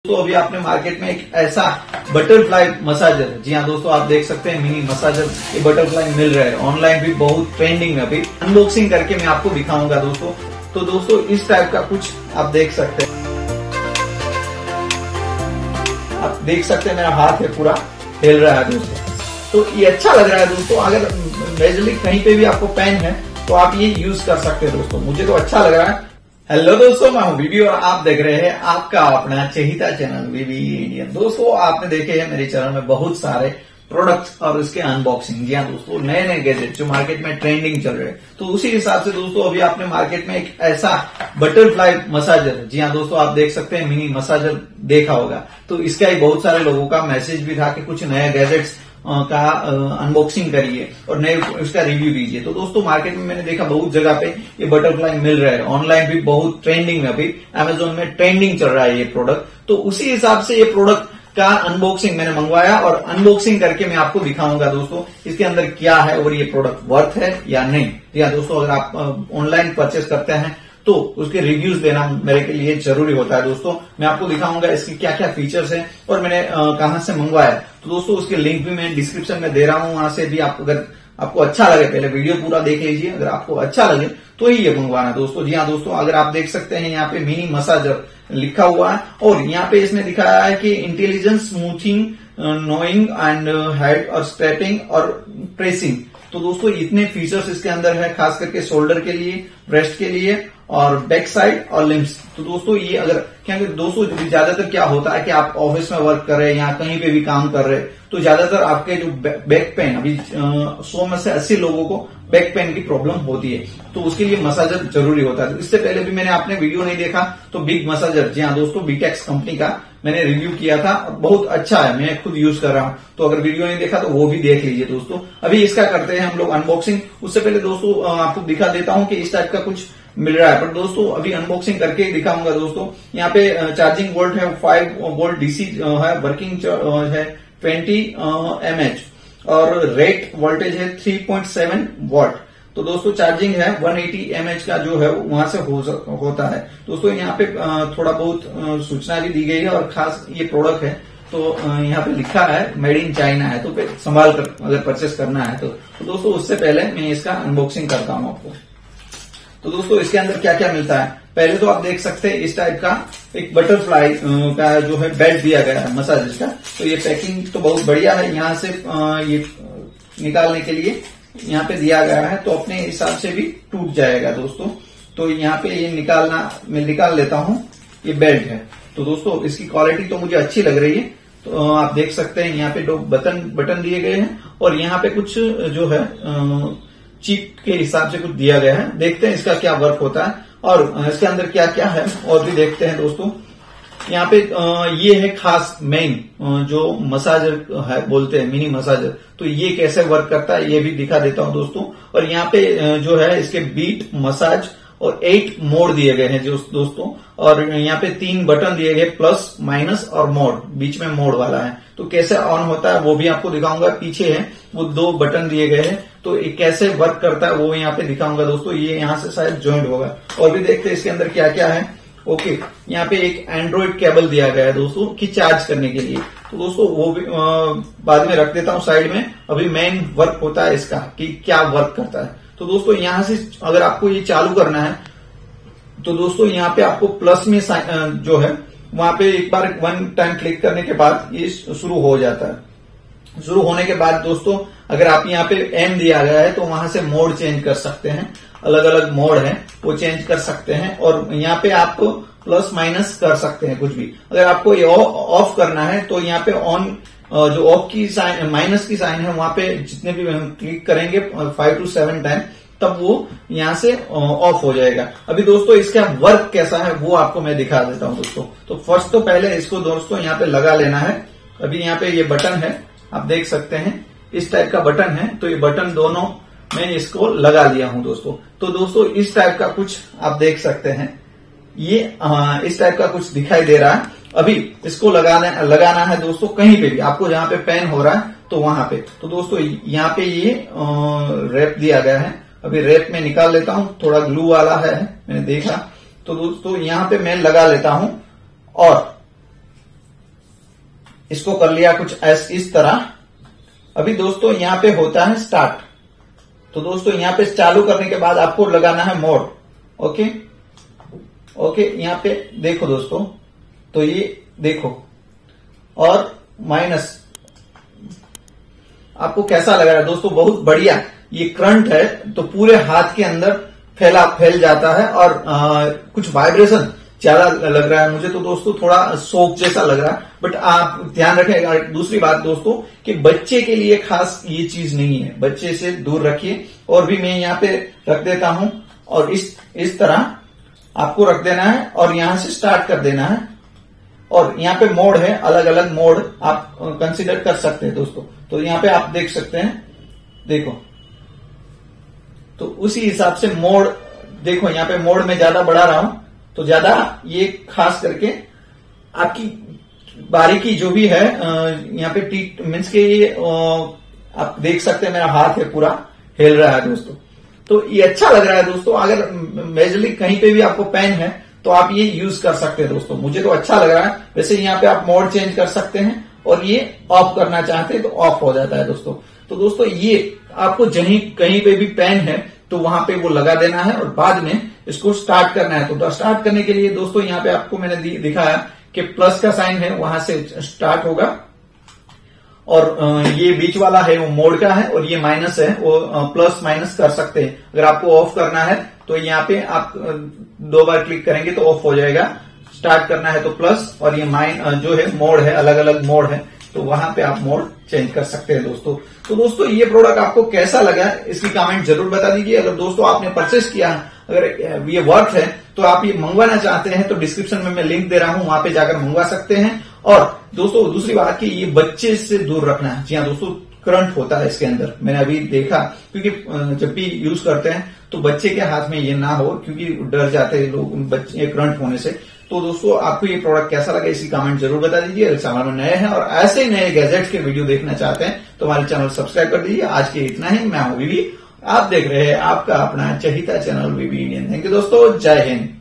तो अभी आपने मार्केट में एक ऐसा बटरफ्लाई मसाजर, जी हाँ दोस्तों आप देख सकते हैं मिनी मसाजर, ये बटरफ्लाई मिल रहा है ऑनलाइन भी बहुत ट्रेंडिंग में। अभी अनबॉक्सिंग करके मैं आपको दिखाऊंगा दोस्तों। तो दोस्तों इस टाइप का कुछ आप देख सकते हैं, आप देख सकते हैं मेरा हाथ है पूरा हिल रहा है दोस्तों। तो ये अच्छा लग रहा है दोस्तों। अगर मेजरली कहीं पे भी आपको पेन है तो आप ये यूज कर सकते हैं दोस्तों, मुझे तो अच्छा लग रहा है। हेलो दोस्तों, मैं हूं वीवी और आप देख रहे हैं आपका अपना चहेता चैनल वीवी इंडियन। दोस्तों आपने देखे हैं मेरे चैनल में बहुत सारे प्रोडक्ट्स और उसके अनबॉक्सिंग, जी हाँ दोस्तों नए नए गैजेट जो मार्केट में ट्रेंडिंग चल रहे हैं। तो उसी हिसाब से दोस्तों अभी आपने मार्केट में एक ऐसा बटरफ्लाई मसाजर, जी हाँ दोस्तों आप देख सकते हैं मिनी मसाजर देखा होगा। तो इसका ही बहुत सारे लोगों का मैसेज भी था कि कुछ नए गैजेट्स का अनबॉक्सिंग करिए और नए उसका रिव्यू दीजिए। तो दोस्तों मार्केट में मैंने देखा बहुत जगह पे ये बटरफ्लाई मिल रहा है, ऑनलाइन भी बहुत ट्रेंडिंग में, अभी अमेजोन में ट्रेंडिंग चल रहा है ये प्रोडक्ट। तो उसी हिसाब से ये प्रोडक्ट का अनबॉक्सिंग मैंने मंगवाया और अनबॉक्सिंग करके मैं आपको दिखाऊंगा दोस्तों इसके अंदर क्या है और ये प्रोडक्ट वर्थ है या नहीं। या दोस्तों अगर आप ऑनलाइन परचेस करते हैं तो उसके रिव्यूज देना मेरे के लिए जरूरी होता है दोस्तों। मैं आपको दिखाऊंगा इसकी क्या क्या फीचर्स हैं और मैंने कहां से मंगवाया। तो दोस्तों उसके लिंक भी मैं डिस्क्रिप्शन में दे रहा हूं, वहां से भी आप अगर आपको अच्छा लगे पहले वीडियो पूरा देख लीजिए, अगर आपको अच्छा लगे तो ही ये मंगवाना दोस्तों। जी हाँ दोस्तों, अगर आप देख सकते हैं यहाँ पे मिनी मसाजर लिखा हुआ है और यहाँ पे इसमें दिखाया है कि intelligence smoothing, knowing and head और स्ट्रेपिंग और प्रेसिंग। तो दोस्तों इतने फीचर्स इसके अंदर है, खास करके शोल्डर के लिए, ब्रेस्ट के लिए और बैक साइड और लिम्स। तो दोस्तों ये अगर क्या दोस्तों ज्यादातर क्या होता है कि आप ऑफिस में वर्क कर रहे हैं या कहीं पे भी काम कर रहे हैं तो ज्यादातर आपके जो बैक पेन, अभी 100 में से 80 लोगों को बैक पेन की प्रॉब्लम होती है, तो उसके लिए मसाजर जरूरी होता है। इससे पहले भी मैंने आपने वीडियो नहीं देखा तो बिग मसाजर, जी हाँ दोस्तों बीटेक्स कंपनी का मैंने रिव्यू किया था, बहुत अच्छा है, मैं खुद यूज कर रहा हूं। तो अगर वीडियो नहीं देखा तो वो भी देख लीजिए दोस्तों। अभी इसका करते हैं हम लोग अनबॉक्सिंग। उससे पहले दोस्तों आपको दिखा देता हूं कि इस टाइप का कुछ मिल रहा है, पर दोस्तों अभी अनबॉक्सिंग करके ही दिखाऊंगा दोस्तों। यहाँ पे चार्जिंग वोल्ट है 5 वोल्ट डीसी है, वर्किंग है 20 mAh और रेट वोल्टेज है 3.7 वॉट। तो दोस्तों चार्जिंग है 180 mAh का जो है वहां से होता है दोस्तों। यहाँ पे थोड़ा बहुत सूचना भी दी गई है और खास ये प्रोडक्ट है तो यहाँ पे लिखा है मेड इन चाइना है, तो संभाल कर अगर परचेस करना है तो दोस्तों उससे पहले मैं इसका अनबॉक्सिंग करता हूँ आपको। तो दोस्तों इसके अंदर क्या क्या मिलता है, पहले तो आप देख सकते हैं इस टाइप का एक बटरफ्लाई का जो है बेल्ट दिया गया है मसाज का। तो ये पैकिंग तो बहुत बढ़िया है, यहाँ से ये निकालने के लिए यहाँ पे दिया गया है, तो अपने हिसाब से भी टूट जाएगा दोस्तों। तो यहाँ पे ये मैं निकाल लेता हूँ, ये बेल्ट है। तो दोस्तों इसकी क्वालिटी तो मुझे अच्छी लग रही है। तो आप देख सकते हैं यहाँ पे दो बटन दिए गए हैं और यहाँ पे कुछ जो है चिप के हिसाब से कुछ दिया गया है। देखते हैं इसका क्या वर्क होता है और इसके अंदर क्या क्या है और भी देखते हैं दोस्तों। यहाँ पे ये है खास मेन जो मसाजर है बोलते हैं मिनी मसाजर, तो ये कैसे वर्क करता है ये भी दिखा देता हूँ दोस्तों। और यहाँ पे जो है इसके बीट, मसाज और 8 मोड दिए गए हैं दोस्तों। और यहाँ पे 3 बटन दिए गए, प्लस, माइनस और मोड, बीच में मोड वाला है। तो कैसे ऑन होता है वो भी आपको दिखाऊंगा। पीछे है वो 2 बटन दिए गए हैं, तो ये कैसे वर्क करता है वो यहाँ पे दिखाऊंगा दोस्तों। ये यहाँ से शायद ज्वाइंट होगा। और भी देखते हैं इसके अंदर क्या क्या है। ओके, यहाँ पे एक एंड्रॉइड केबल दिया गया है दोस्तों कि चार्ज करने के लिए। तो दोस्तों वो भी बाद में रख देता हूँ साइड में। अभी मेन वर्क होता है इसका कि क्या वर्क करता है। तो दोस्तों यहाँ से अगर आपको ये चालू करना है तो दोस्तों यहाँ पे आपको प्लस में जो है वहां पे एक बार 1 टाइम क्लिक करने के बाद ये शुरू हो जाता है। शुरू होने के बाद दोस्तों अगर आप यहाँ पे एम दिया गया है तो वहां से मोड चेंज कर सकते हैं, अलग अलग मोड है वो चेंज कर सकते हैं। और यहाँ पे आप प्लस माइनस कर सकते हैं कुछ भी। अगर आपको ये ऑफ करना है तो यहाँ पे ऑन जो ऑफ की साइन, माइनस की साइन है वहां पे जितने भी हम क्लिक करेंगे 5 to 7 टाइम तब वो यहाँ से ऑफ हो जाएगा। अभी दोस्तों इसका वर्क कैसा है वो आपको मैं दिखा देता हूँ दोस्तों। तो फर्स्ट तो पहले इसको दोस्तों यहाँ पे लगा लेना है। अभी यहाँ पे ये बटन है, आप देख सकते हैं इस टाइप का बटन है। तो ये बटन दोनों मैं इसको लगा लिया हूं दोस्तों। तो दोस्तों इस टाइप का कुछ आप देख सकते हैं, ये इस टाइप का कुछ दिखाई दे रहा है। अभी इसको लगाना है दोस्तों कहीं पे भी, आपको जहां पे पेन हो रहा है तो वहां पे। तो दोस्तों यहाँ पे ये रैप दिया गया है। अभी रैप में निकाल लेता हूं, थोड़ा ग्लू वाला है मैंने देखा। तो दोस्तों यहाँ पे मैं लगा लेता हूं और इसको कर लिया कुछ इस तरह। अभी दोस्तों यहां पे होता है स्टार्ट। तो दोस्तों यहां पे चालू करने के बाद आपको लगाना है मोड। ओके ओके, यहां पे देखो दोस्तों, तो ये देखो और माइनस आपको कैसा लग रहा है दोस्तों? बहुत बढ़िया। ये करंट है तो पूरे हाथ के अंदर फैल जाता है और कुछ वाइब्रेशन ज्यादा लग रहा है मुझे तो दोस्तों, थोड़ा शॉक जैसा लग रहा है। बट आप ध्यान रखें, दूसरी बात दोस्तों कि बच्चे के लिए खास ये चीज नहीं है, बच्चे से दूर रखिए। और भी मैं यहाँ पे रख देता हूं और इस तरह आपको रख देना है और यहां से स्टार्ट कर देना है। और यहाँ पे मोड है, अलग अलग मोड आप कंसीडर कर सकते हैं दोस्तों। तो यहाँ पे आप देख सकते हैं, देखो तो उसी हिसाब से मोड देखो, यहाँ पे मोड में ज्यादा बढ़ा रहा हूं तो ज्यादा ये खास करके आपकी बारीकी जो भी है यहाँ पे टी मीन्स के ये आप देख सकते हैं, मेरा हाथ है पूरा हिल रहा है दोस्तों। तो ये अच्छा लग रहा है दोस्तों। अगर मेजरली कहीं पे भी आपको पेन है तो आप ये यूज कर सकते हैं दोस्तों, मुझे तो अच्छा लग रहा है। वैसे यहाँ पे आप मोड चेंज कर सकते हैं और ये ऑफ करना चाहते हैं तो ऑफ हो जाता है दोस्तों। तो दोस्तों ये आपको कहीं पे भी पेन है तो वहां पे वो लगा देना है और बाद में इसको स्टार्ट करना है। तो स्टार्ट करने के लिए दोस्तों यहाँ पे आपको मैंने दिखाया कि प्लस का साइन है, वहां से स्टार्ट होगा और ये बीच वाला है वो मोड का है और ये माइनस है, वो प्लस माइनस कर सकते हैं। अगर आपको ऑफ करना है तो यहाँ पे आप 2 बार क्लिक करेंगे तो ऑफ हो जाएगा। स्टार्ट करना है तो प्लस, और ये जो है मोड है, अलग अलग मोड है, तो वहां पे आप मोड चेंज कर सकते हैं दोस्तों। तो दोस्तों ये प्रोडक्ट आपको कैसा लगा इसकी कमेंट जरूर बता दीजिए। अगर दोस्तों आपने परचेस किया, अगर ये वर्थ है तो आप ये मंगवाना चाहते हैं तो डिस्क्रिप्शन में मैं लिंक दे रहा हूं, वहां पे जाकर मंगवा सकते हैं। और दोस्तों दूसरी बात कि ये बच्चे से दूर रखना है। जी हाँ दोस्तों, करंट होता है इसके अंदर, मैंने अभी देखा, क्योंकि जब भी यूज करते हैं तो बच्चे के हाथ में ये ना हो, क्योंकि डर जाते हैं लोग बच्चे करंट होने से। तो दोस्तों आपको ये प्रोडक्ट कैसा लगा इसकी कमेंट जरूर बता दीजिए। अगर चैनल में नए हैं और ऐसे ही नए गैजेट्स के वीडियो देखना चाहते हैं तो हमारे चैनल सब्सक्राइब कर दीजिए। आज के इतना ही। मैं हूं वीवी, आप देख रहे हैं आपका अपना चहीता channel VV Indian. Thank you दोस्तों, जय हिंद।